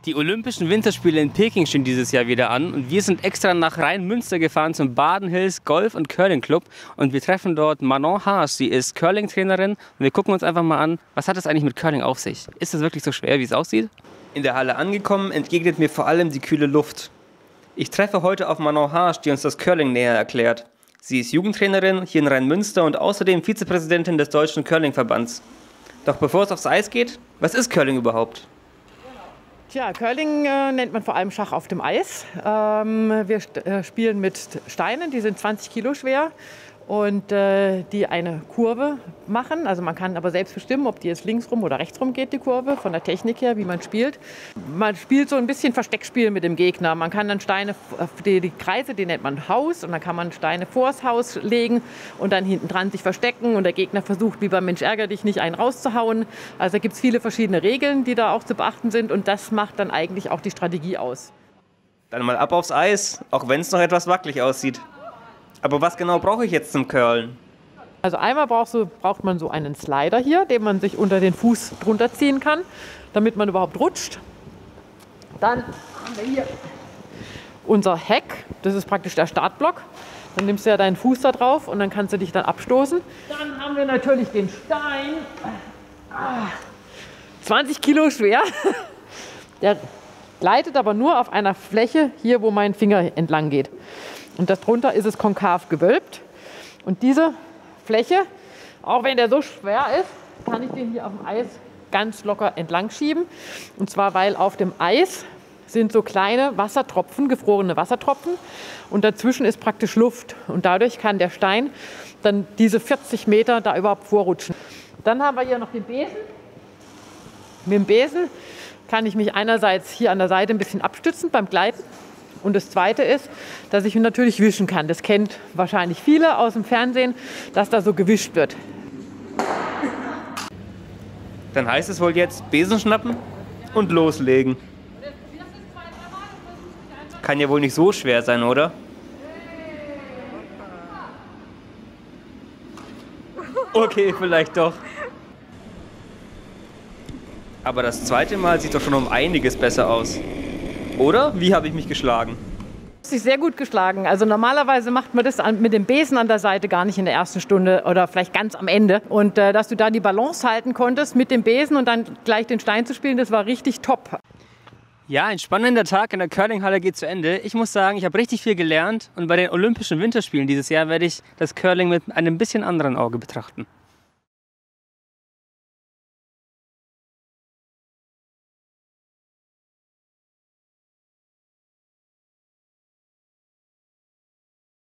Die Olympischen Winterspiele in Peking stehen dieses Jahr wieder an und wir sind extra nach Rheinmünster gefahren zum Baden Hills Golf- und Curling Club und wir treffen dort Manon Haas. Sie ist Curling-Trainerin und wir gucken uns einfach mal an, was hat es eigentlich mit Curling auf sich? Ist es wirklich so schwer, wie es aussieht? In der Halle angekommen, entgegnet mir vor allem die kühle Luft. Ich treffe heute auf Manon Haas, die uns das Curling näher erklärt. Sie ist Jugendtrainerin hier in Rheinmünster und außerdem Vizepräsidentin des Deutschen Curling-Verbands. Doch bevor es aufs Eis geht, was ist Curling überhaupt? Tja, Curling nennt man vor allem Schach auf dem Eis. Wir spielen mit Steinen, die sind 20 Kilo schwer und die eine Kurve machen. Also man kann aber selbst bestimmen, ob die jetzt linksrum oder rechtsrum geht, die Kurve, von der Technik her, wie man spielt. Man spielt so ein bisschen Versteckspiel mit dem Gegner. Man kann dann Steine, die Kreise, die nennt man Haus, und dann kann man Steine vors Haus legen und dann hinten dran sich verstecken und der Gegner versucht, wie beim Mensch ärger dich nicht, einen rauszuhauen. Also da gibt es viele verschiedene Regeln, die da auch zu beachten sind und das macht dann eigentlich auch die Strategie aus. Dann mal ab aufs Eis, auch wenn es noch etwas wackelig aussieht. Aber was genau brauche ich jetzt zum Curlen? Also einmal braucht man so einen Slider hier, den man sich unter den Fuß drunter ziehen kann, damit man überhaupt rutscht. Dann haben wir hier unser Heck, das ist praktisch der Startblock. Dann nimmst du ja deinen Fuß da drauf und dann kannst du dich dann abstoßen. Dann haben wir natürlich den Stein, 20 Kilo schwer. Der gleitet aber nur auf einer Fläche hier, wo mein Finger entlang geht. Und darunter ist es konkav gewölbt. Und diese Fläche, auch wenn der so schwer ist, kann ich den hier auf dem Eis ganz locker entlang schieben. Und zwar, weil auf dem Eis sind so kleine Wassertropfen, gefrorene Wassertropfen. Und dazwischen ist praktisch Luft. Und dadurch kann der Stein dann diese 40 Meter da überhaupt vorrutschen. Dann haben wir hier noch den Besen. Mit dem Besen kann ich mich einerseits hier an der Seite ein bisschen abstützen beim Gleiten. Und das Zweite ist, dass ich natürlich wischen kann. Das kennt wahrscheinlich viele aus dem Fernsehen, dass da so gewischt wird. Dann heißt es wohl jetzt Besen schnappen und loslegen. Kann ja wohl nicht so schwer sein, oder? Okay, vielleicht doch. Aber das zweite Mal sieht doch schon um einiges besser aus. Oder? Wie habe ich mich geschlagen? Du hast dich sehr gut geschlagen. Also normalerweise macht man das mit dem Besen an der Seite gar nicht in der ersten Stunde oder vielleicht ganz am Ende. Und dass du da die Balance halten konntest mit dem Besen und dann gleich den Stein zu spielen, das war richtig top. Ja, ein spannender Tag in der Curlinghalle geht zu Ende. Ich muss sagen, ich habe richtig viel gelernt und bei den Olympischen Winterspielen dieses Jahr werde ich das Curling mit einem bisschen anderen Auge betrachten.